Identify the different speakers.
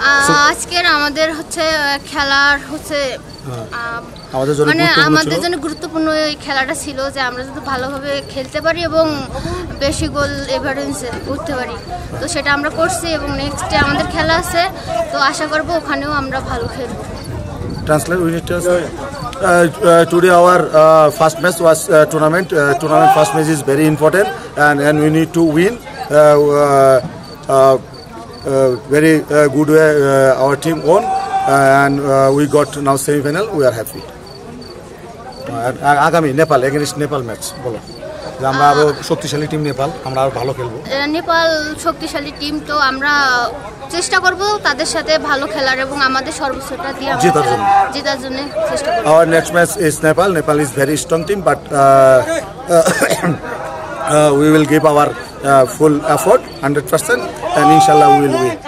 Speaker 1: আজকের আমাদের হচ্ছে খেলার হচ্ছে মানে আমাদের জন্য গুরুত্বপূর্ণ এই খেলাটা ছিল যে আমরা যদি ভালোভাবে খেলতে পারি এবং বেশি গোল এভারেজ করতে পারি, তো সেটা আমরা করছি এবং নেক্সটে আমাদের খেলা আছে, তো আশা করব ওখানেও আমরা ভালো খেলব।
Speaker 2: Translate, we need to today our first match was tournament. Tournament first match is very important, and we need to win. Very good way our team won, and we got now semi-final. We are happy. আগামী Nepal against Nepal match বলো যে আমরা আরো শক্তিশালী team Nepal, আমরা আরো ভালো খেলবো।
Speaker 1: নেপাল শক্তিশালী টিম, তো আমরা চেষ্টা করব তাদের সাথে ভালো খেলার এবং আমাদের সর্বোচ্চটা দিয়ে জেতার জন্য চেষ্টা করব।
Speaker 2: Our next match is Nepal. Nepal is very strong team, but we will give our full effort 100%, and inshallah we will win.